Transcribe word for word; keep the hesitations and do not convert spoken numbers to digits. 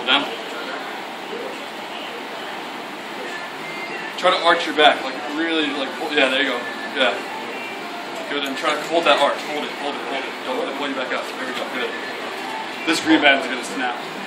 down. Try to arch your back, like really, like, yeah, there you go. Yeah. Good, and try to hold that arch. Hold it, hold it, hold it. Don't let it pull you back up. There we go, good. This green band is going to snap.